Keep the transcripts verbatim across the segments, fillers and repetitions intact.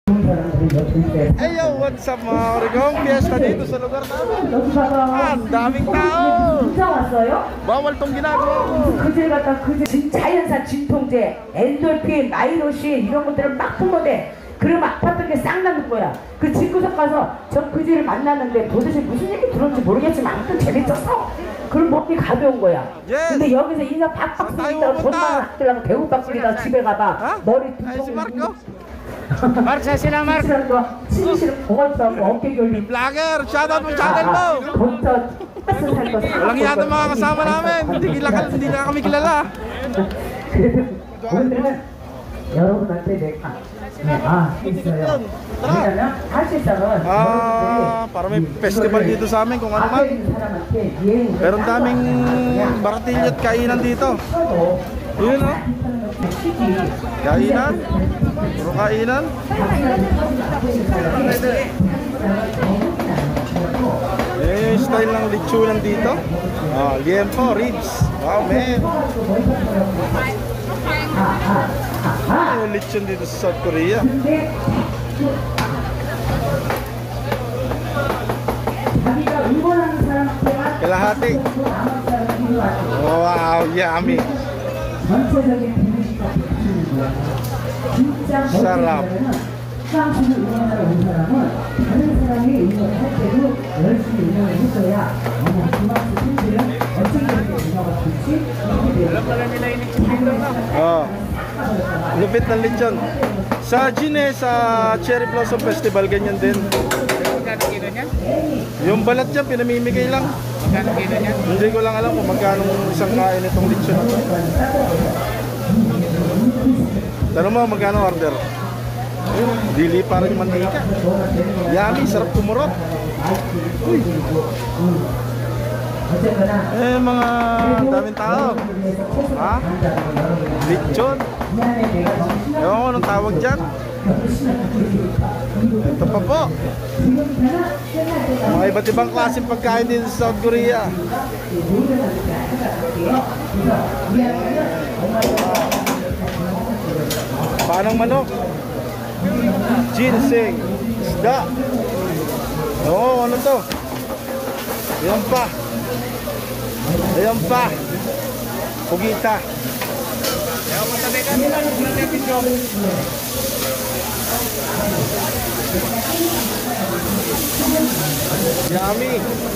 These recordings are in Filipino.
Hey yo, what's up mga origong? Fiesta dito sa lugar namin. Ah, ang daming tao. Bawal tong ginagawa ko. 그질 갖다 그질 자연산 진통제, 엔돌핀, 마이로신 이런 것들을 막 뿜어대. 그러면 아팠던 게 싹 나는 거야. 그 집구석 가서 저 그질을 만나는데 도대체 무슨 얘기 들었는지 모르겠지만 아무튼 재밌었어. 그럼 몸이 가벼운 거야. Yes. 근데 여기서 인사 팍팍 쓰니까 돈만 아끼려고 대구박질이다 집에 가봐. 머리 Ay, si Marco. Mark, saan sila, Mark? 치기싫은 고맙다고 어깨 결림. Vlogger, shoutout mo channel mo. Walang yata mga kasama namin. Hindi, kilala, hindi na kami kilala. 오늘은 여러분한테 내가 아 있어요. 왜냐면 사실상은 Ah, para may festival dito sa amin kung ano man. Pero ang daming baratilyo at kainan dito. Yun o. Kainan. Puro kainan. Eh, yung style ng lechonan dito. Ah, liempo, ribs. Wow, man. Ah, yung lechon dito sa South Korea. Kalahati. Wow, yummy. Sarap. Oh, lupit ng lechon. Sa Gine, sa Cherry Blossom Festival, ganyan din. Magkano kilo niya? Yung balat dyan, pinamimigay lang. Magkano kilo niya? Hindi ko lang alam kung magkano isang kain itong lechon. Tanong mo, magkano order? Ayun, dili pa rin mantika. Yummy, sarap kumurot. Uy. Eh, mga daming tao. Ha? Lechon. Ewan ko anong tawag dyan. Ito pa po. Mga iba't ibang klaseng pagkain din sa South Korea. Panang manok, ginseng, isda. Oo, ano to? Ayan pa. Ayan pa. Pugita. Ewan mo sabi ka nila, nung video. Yummy.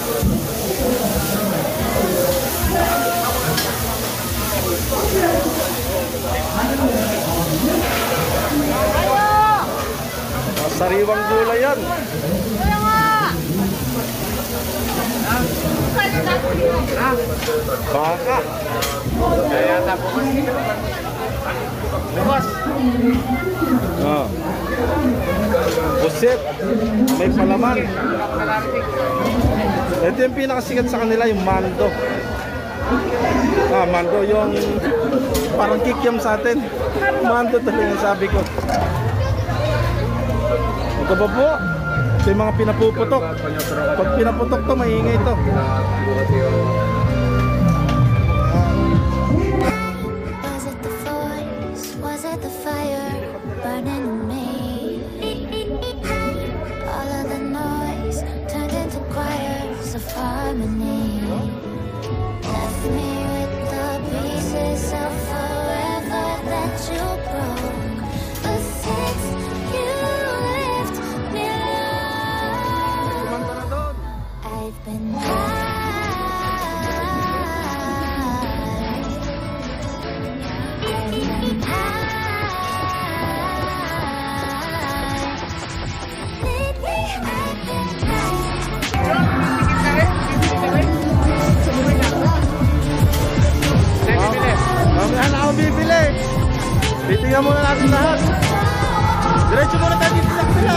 Sariwang gulay yan. Baka. Kaya tapos. Bukas. Oh. Pusit. May palaman. Ito yung pinakasikat sa kanila, yung mando. Ah, mando yung parang kikiam sa atin. Mando talaga yung sabi ko. Ito ba po? Ito yung mga pinapuputok. Pag pinaputok to, maingay ito. Was it the force? Was it the fire burning in me? All of the noise turned into choirs of harmony. Left me with the pieces of forever that you broke. But since you left me alone, I've been high. I've been high. Lately I've been Mamaya na ako bibili. Titingnan muna natin lahat. Diretso muna tayo dito sa kapila.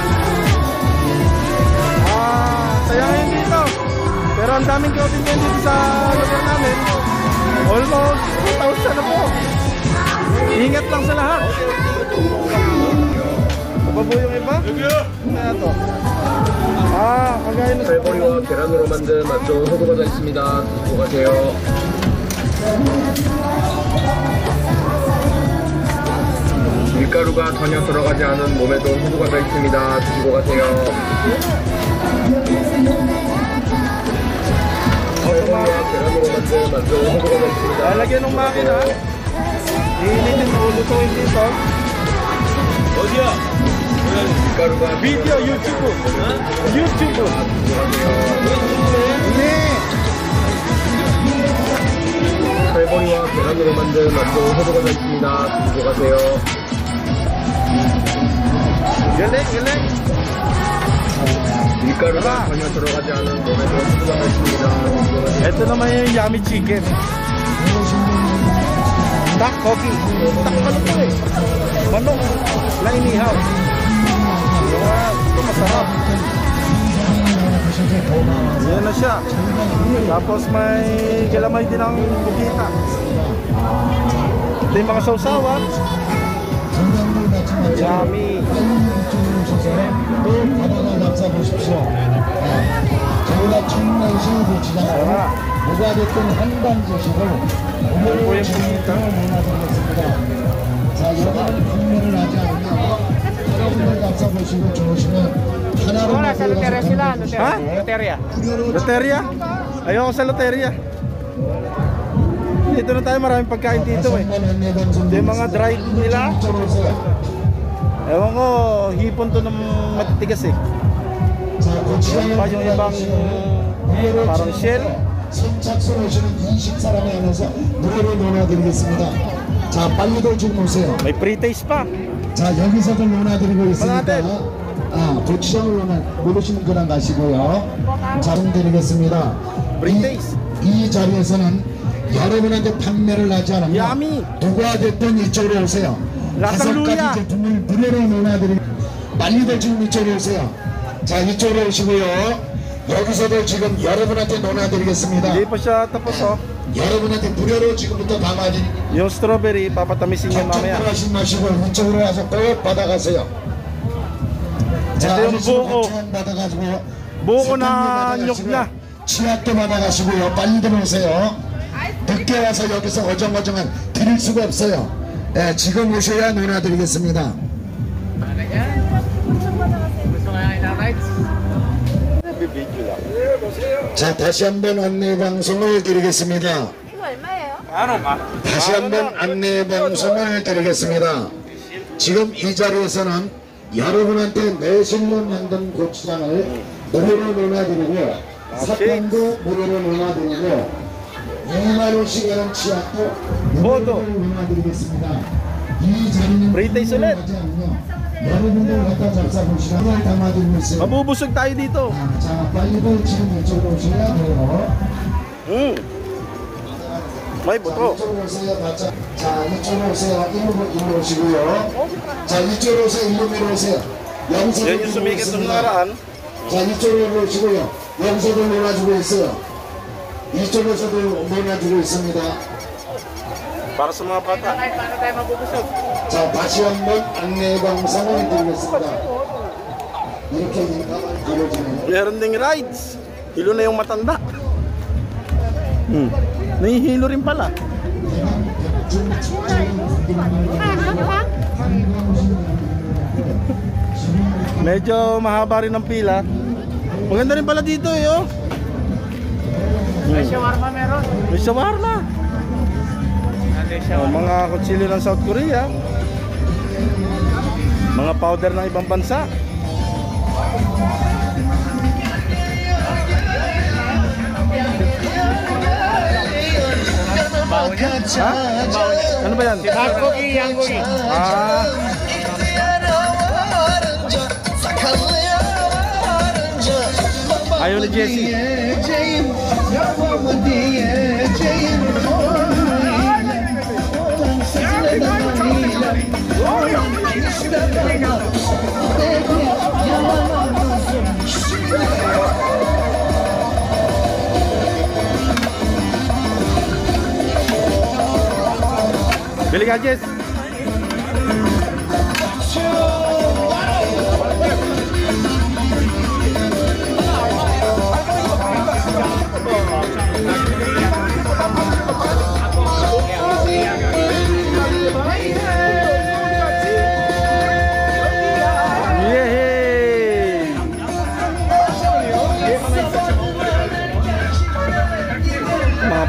Ah, saya ngayon dito. Pero ang daming clothing ngayon dito sa lugar namin. Almost two thousand na po. Ingat lang sa lahat. Aba po yung iba? Ano to? Ah, kagaya na sa 쌀버리와 계란으로 만든 맛 좋은 호두과자 있습니다. 드시고 가세요. 밀가루가 전혀 들어가지 않은 몸에도 호두가 들어있습니다. 드시고 가세요. 설탕과 계란으로 만든 만두 호두가 들어있습니다. Lalagyan ng makina. Iinitin mo, lutuin dito. 어디야? 밀가루가 Video, YouTube. YouTube. 네. 살보리와 계란으로 만든 만두 호두가 들어있습니다. 드시고 가세요. Galing, galing. 밀가루가 전혀 들어가지 않은 몸에도 호두가 들어있습니다. 드시고 가세요. Ito naman yung yummy chicken. Duck cookie. Duck ano to eh? Manok. Na inihaw. Wow, ito masarap. Yan na siya. Tapos may galamay din ang bukita. Ito yung mga sausawan. Yummy. 저희가 청라시 고추장을 누가 됐든 한반주식을 오늘 문화드리겠습니다. 자, 여러분 판매를 하지 않으면 여러분들 감싸보시고 좋으시면 하나로 Sa Loteria sila, Loteria. Ha? Loteria. Loteria? Ayoko sa loteria. Dito na tayo, maraming pagkain dito eh. Ito yung mga dried nila. Ewan ko, hipon to ng matitigas eh. Pa yung ibang parang shell. 선착순 오시는 이십 사람에 한해서 무료로 논하드리겠습니다. 자, 빨리들 지금 오세요. May pre-taste pa. 자, 여기서도 논하드리고 있으니까 하나, 아, 고추장을 논하 모르시는 그냥 가시고요. 자동드리겠습니다. 이, 이 자리에서는 여러분한테 판매를 하지 않으면 야미. 누가 됐든 이쪽으로 오세요. 다섯 라살루야. 가지 제품을 무료로 논하드리 빨리들 지금 이쪽으로 오세요. 자, 이쪽으로 오시고요. 여기서도 지금 여러분한테 논하드리겠습니다. Hindi pa siya tapos oh. 여러분한테 무료로 지금부터 담아드립니다. Yung strawberry, papatamisin yan mamaya. 하지 마시고 이쪽으로 와서 꼭 받아가세요. 자, ito yung buko. 받아가지고 Buko na nyog na. 치약도 받아가시고요. 빨리 들어오세요. 늦게 와서 여기서 어정어정한 드릴 수가 없어요. 예, 지금 오셔야 논하드리겠습니다. 자, 다시 한번 안내 방송을 드리겠습니다. 이거 얼마예요? 다시 한번 안내 방송을 드리겠습니다. 지금 이 자리에서는 여러분한테 매실로 만든 고추장을 무료로 논하드리고 사탕도 무료로 논하드리고 이만 원씩 하는 치약도 무료로 논하드리겠습니다. 이 자리는 Pre-taste ulit. 하지 않으며 여러분들 갖다 잡사보시라고 담아드리고 있습니다. Mabubusog tayo dito. 자, 빨리들 지금 이쪽으로 오셔야 돼요. Mm. May buto. 이쪽으로 오세요. 맞자. 자, 이쪽으로 오세요. 일로, 일로 오시고요. 자, 이쪽으로 오세요. 일로 밀어오세요. 여기서도 Yan yung sumikat nung nakaraan. 자, 이쪽으로 오시고요. 여기서도 놀아주고 있어요. 이쪽에서도 놀아주고 있습니다. Para sa mga bata. Paano tayo mabubusog? 자, 다시 한번 안내 방송을 드리겠습니다. 이렇게 인감을 이루어지네요. Meron ding rides. Hilo na yung matanda. Hmm. Nahihilo rin pala. Medyo mahaba rin ang pila. Maganda rin pala dito eh oh. May shawarma meron. May shawarma. May Oh, shawarma. mga kutsilyo ng South Korea. Mga powder ng ibang bansa. Bawo niya. Ha? Ano ba yan? Hangogi, hangogi. Ah, ayaw ni Jessie. Bili ka, Jess.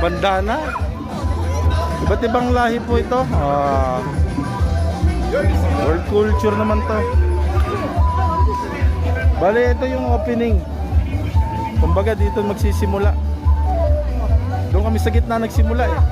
bandana. Iba't ibang lahi po ito. Ah, world culture naman to. Bale, ito yung opening. Kumbaga dito magsisimula. Doon kami sa gitna nagsimula eh.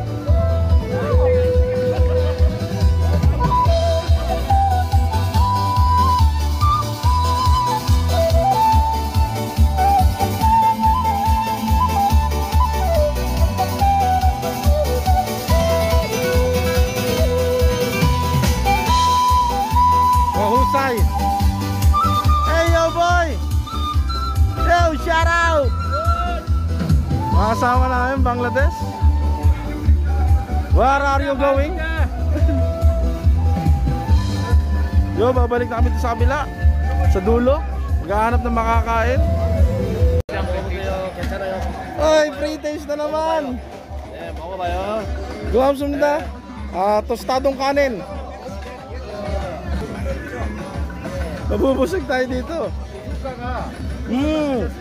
Mahusay. Hey yo boy. Yo, shout out. Mga kasama namin Bangladesh. Where are you going? Yo, babalik na kami sa kabila, sa dulo. Maghahanap ng makakain. Oy, free taste na naman. Guhamsumnida. Ah, tostadong kanin. Mabubusog tayo dito. Mm.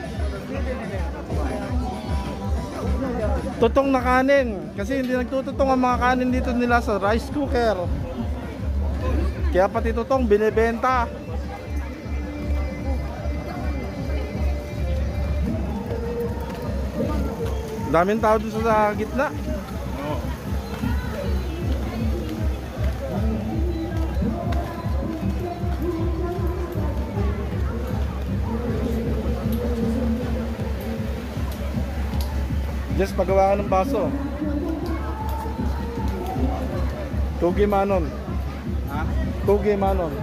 Tutong na kanin. Kasi hindi nagtututong ang mga kanin dito nila sa rice cooker. Kaya pati tutong binibenta. Daming tao dito sa gitna. Just pagawa ng baso. Tugi manon. Ha? Tugi manon.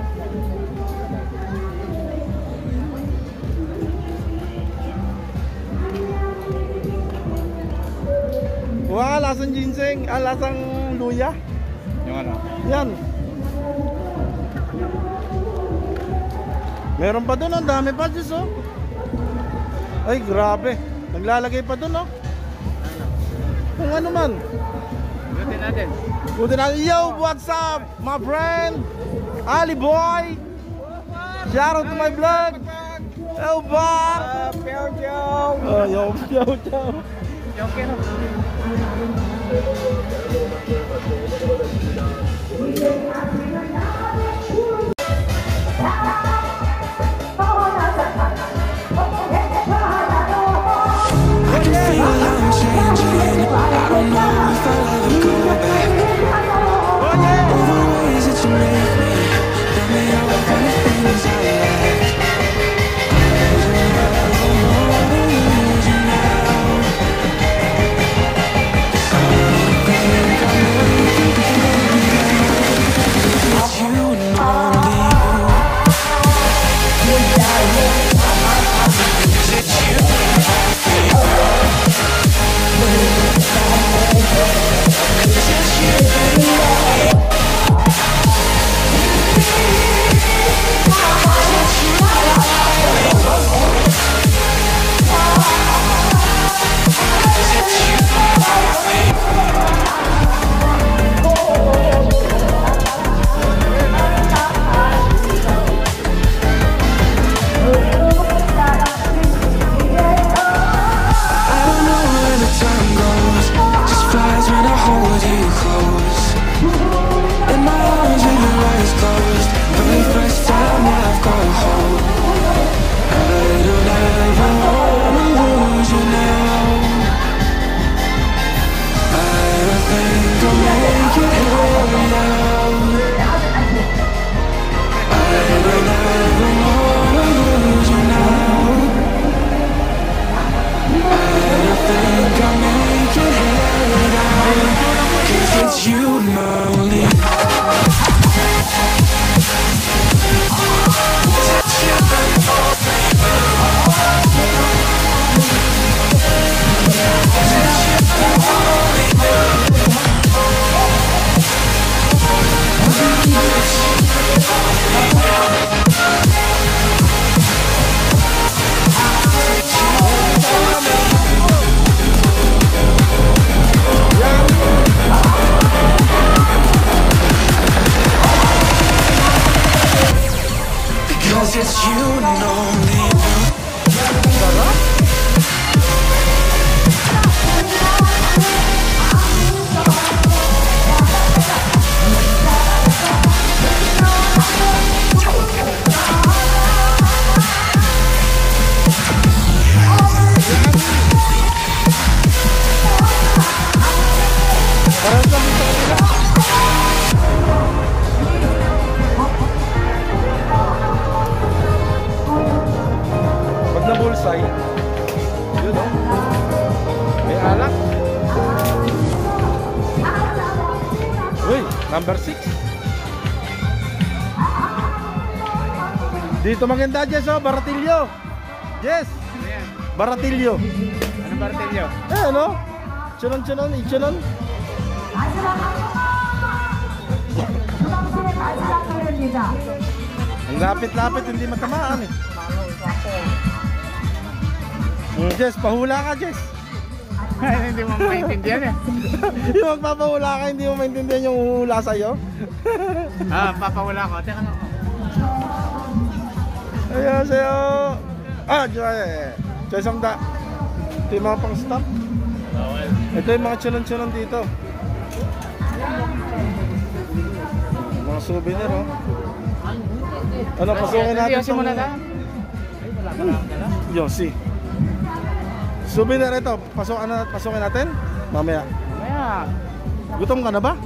Wah, lasang ginseng, ah, lasang luya. Yung ano? Yan. Meron pa doon, ang dami pa Diyos, oh. Ay, grabe. Naglalagay pa doon, oh. Kung ano man. Butin natin. Butin natin. Yo, what's up, my friend? Ali boy. Shout out to my vlog. Yo, Bob. Piao piao. Oh, yo, yo, yo. Okay no. Versailles. Yun o. May alak. Uy, number six. Dito maganda, Jess, oh, Baratillo. Jess, Baratillo. Ano Baratillo? Eh, ano? Chunon-chunon, i-chunon. Ang lapit-lapit, hindi matamaan eh. Mm, Jess, pahula ka, Jess. Hindi mo maintindihan eh. Yung magpapahula ka, hindi mo maintindihan yung hula sa'yo. Ah, papawala ko. Teka na ako. Ayaw sa'yo. Ah, Joy. Joy Sangda. Ito yung mga pang-stop. Ito yung mga chunon-chunon dito. Mga souvenir, oh. Ano, pasukin natin Yosi muna na. Yosi. Souvenir ito, pasukin, na, pasukin natin mamaya. Maya. Gutom ka na ba?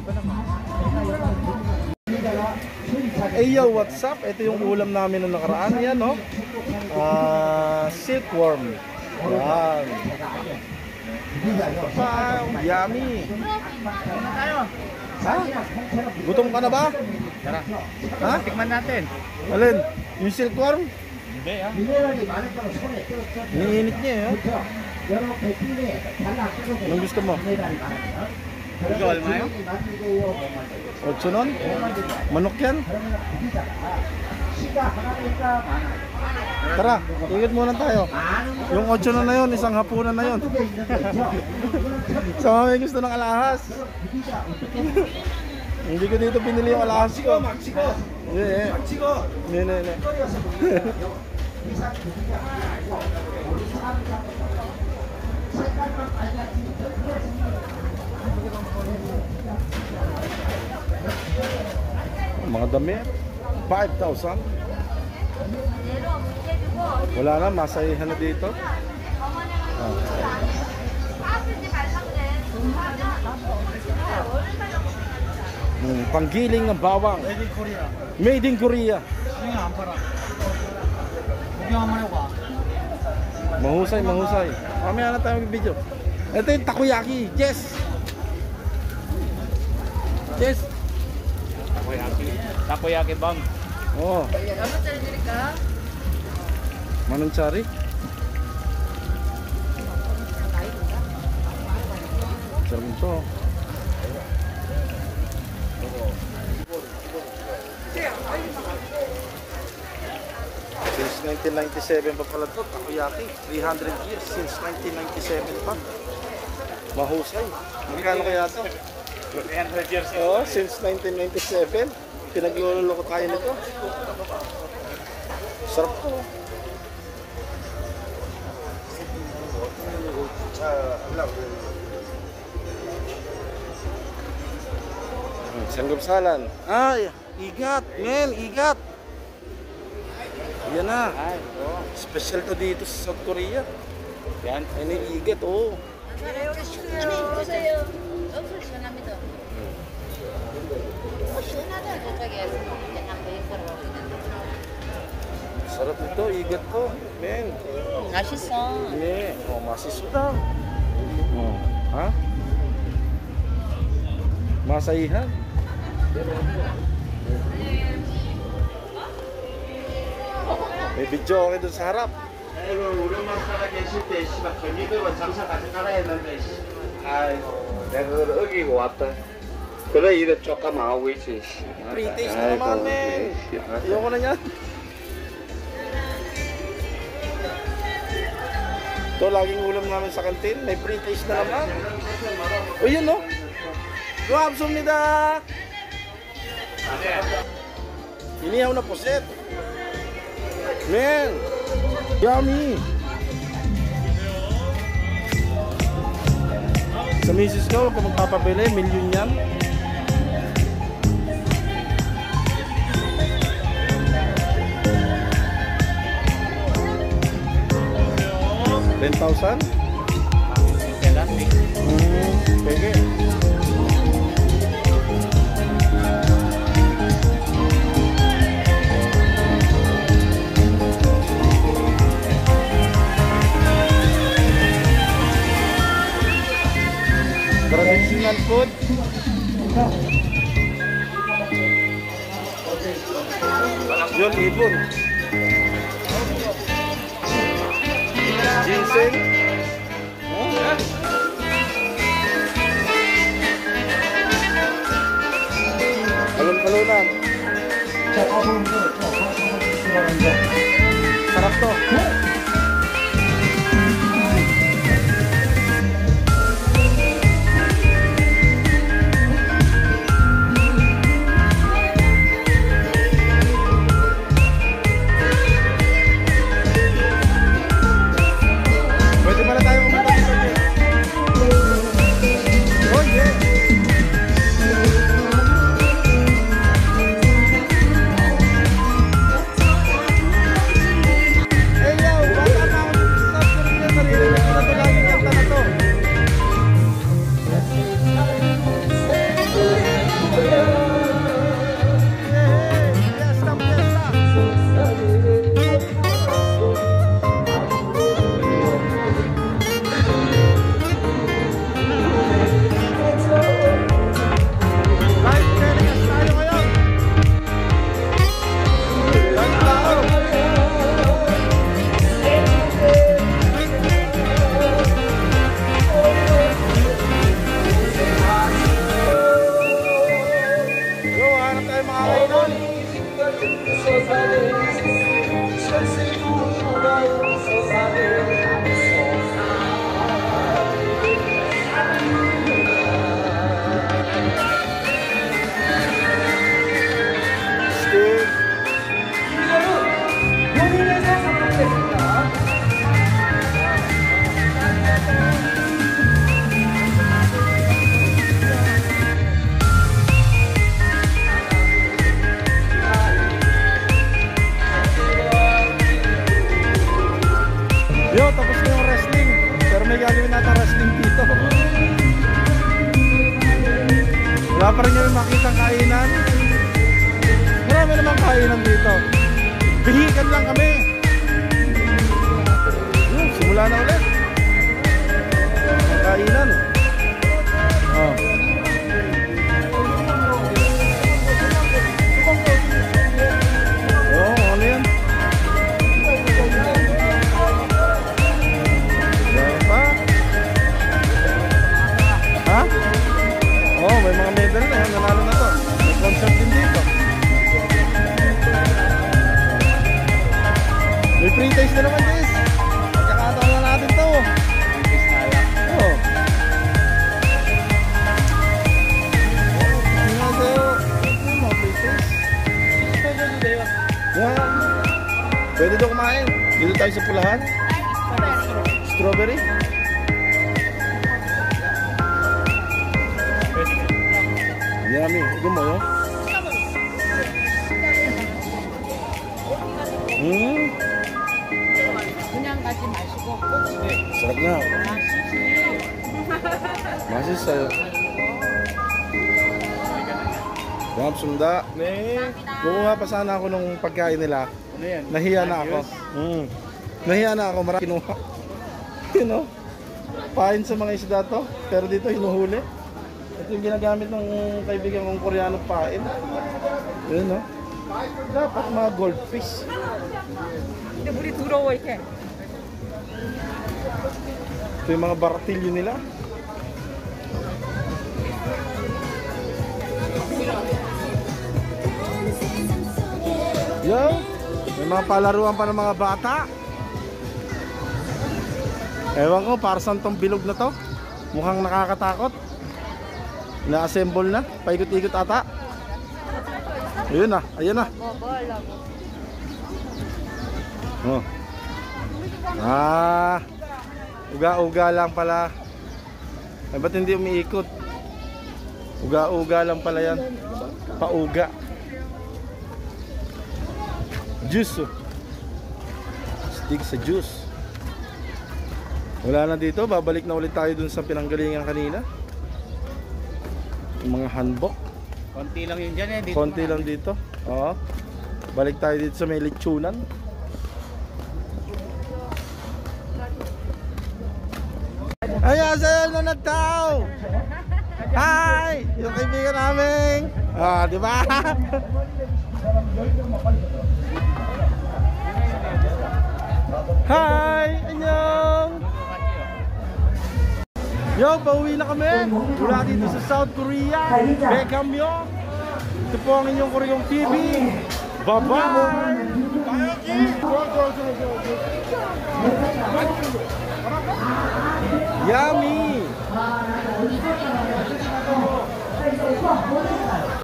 Hey yo, what's up? Ito yung ulam namin nung nakaraan. Yan, no? Uh, silkworm. Yan. Wow, yummy. Ha? Gutom ka na ba? Tara. Ha? Tikman natin. Alin? Yung silkworm? Hindi ah. Niinit niya eh. Anong gusto mo? Ikaw, Mayo? Otso nun? Manok yan? Tara, ikot muna tayo. Yung otso na na yun, isang hapunan na yun. Sa mga may gusto ng alahas. Hindi ko dito pinili yung alahas ko. Hindi, eh. Hindi, hindi, hindi. Mga damit, five thousand. Wala na, masayihan na dito. Ah. Hmm, panggiling ng bawang. Made in Korea. Made in Korea. Mahusay, mahusay. Mamaya na tayo mag-video. Ito yung takoyaki. Yes! Yes! Takoyaki. Takoyaki bang. Oo. Manong Chari? Sarap ito. Since nineteen ninety-seven pa pala ito, takoyaki. three hundred years since nineteen ninety-seven pa. Mahusay. Magkano kaya ito? three hundred years. Oo, since nineteen ninety-seven. Pinagluloko tayo nito. Sarap to. Sanggupsalan. Ay, igat, men, igat. Yan na. Ay, oh. Special to dito sa South Korea. Yan. Ay, na igat, oh. Sarap nito, igat to, men. 맛있어. 네, 어, 맛있다. 어, ha? Masayihan. May video ako doon sa harap. 우리만 살아계실 때 씨발 경기도가 장사 같이 가라 했는데 아이고 내가 그걸 어기고 왔다. 그래 이래 조금 하고 있지. Pre-taste na naman, men. Ayoko na yan. Ito, laging ulam namin sa kantin. May pre-taste na naman. O, yun, no? 감사합니다. Inihaw na puset. Man, yummy. Sa misis ko, kung magpapabili, milyon yan. ten thousand? Hmm, peke. sabon. Ginseng. Oh. Alon-alonan. Sarap to. Pwede pala tayo kumunta dito. Oh yeah. Yo, tapos na yung wrestling. Pero may gagawin natin wrestling dito. Wala pa rin yung makitang kainan. Marami namang kainan dito. Bihikan lang kami. Yun, simula na ulit. Ang kainan. Oh. Oh, ano yan? Ha? Oh, may mga medal na yan. Nanalo na to. May concert din dito. May free taste na naman, guys. Pagkakataon na natin to. Free taste na lang. Oo. Tingnan sa'yo. Ano mga free taste? Yan. Pwede daw kumain. Dito tayo sa pulahan. Strawberry. Yummy. Ito mo yun? Hmm. Sarap nga. 맛있어요. 고맙습니다. 네. Kukuha pa sana ako nung pagkain nila. Nahiya na ako. Mm. Nahiya na ako. Marami kinuha. You know? Pain sa mga isda to. Pero dito hinuhuli. Ito yung ginagamit ng kaibigan kong Koreanong pain. Yun, no? Dapat mga goldfish. 근데 물이 더러워 이렇게. Ito yung mga baratilyo nila. Yo, may mga palaruan pa ng mga bata. Ewan ko, para saan tong bilog na to? Mukhang nakakatakot. Na-assemble na, paikot-ikot ata. Ayun na, ayun na. Oh. Ah, uga-uga lang pala. Ay, ba't hindi umiikot? Uga-uga lang pala yan. Pauga. Juice. Oh. Stick sa juice. Wala na dito, babalik na ulit tayo dun sa pinanggalingan kanina. Yung mga hanbok. Konti lang yun dyan eh. Dito Konti lang dito. Oo. Balik tayo dito sa may lechonan. Ayan, sa'yo na nagtao. Hi! Yung kaibigan namin. Ah, di ba? Hi! Annyeong! Yo, pauwi na kami mula dito sa South Korea, Baekhyun. Ito po ang inyong Koreong T V. Bye-bye! Yummy!